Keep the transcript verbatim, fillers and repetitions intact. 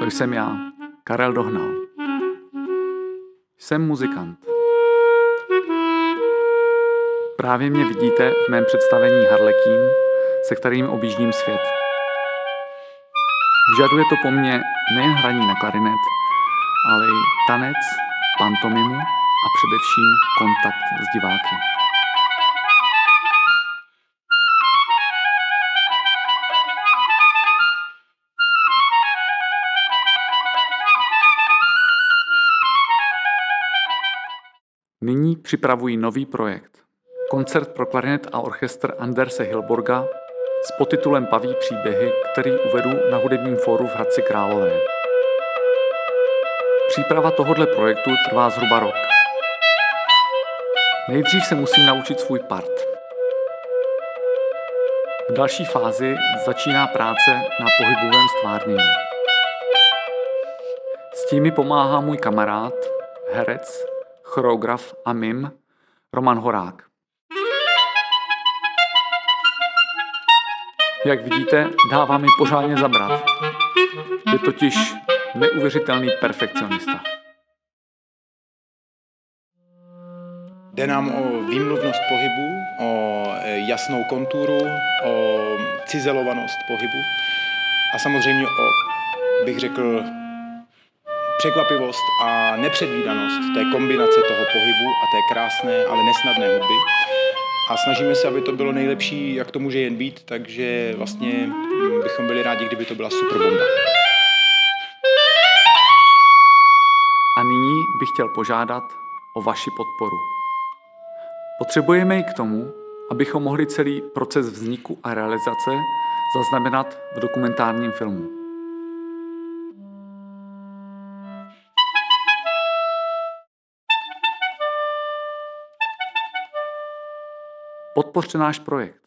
To jsem já, Karel Dohnal. Jsem muzikant. Právě mě vidíte v mém představení Harlekín, se kterým objíždím svět. Vyžaduje to po mně nejen hraní na klarinet, ale i tanec, pantomimu a především kontakt s diváky. Nyní připravuji nový projekt. Koncert pro klarinet a orchestr Anderse Hilborga s podtitulem Paví příběhy, který uvedu na hudebním fóru v Hradci Králové. Příprava tohoto projektu trvá zhruba rok. Nejdřív se musím naučit svůj part. V další fázi začíná práce na pohybovém stvárnění. S tím mi pomáhá můj kamarád, herec, choreograf a mim Roman Horák. Jak vidíte, dává mi pořádně zabrat. Je totiž neuvěřitelný perfekcionista. Jde nám o výmluvnost pohybu, o jasnou konturu, o cizelovanost pohybu a samozřejmě o, bych řekl, překvapivost a nepředvídanost té kombinace toho pohybu a té krásné, ale nesnadné hudby. A snažíme se, aby to bylo nejlepší, jak to může jen být, takže vlastně bychom byli rádi, kdyby to byla super bomba. A nyní bych chtěl požádat o vaši podporu. Potřebujeme ji k tomu, abychom mohli celý proces vzniku a realizace zaznamenat v dokumentárním filmu. Podpořte náš projekt.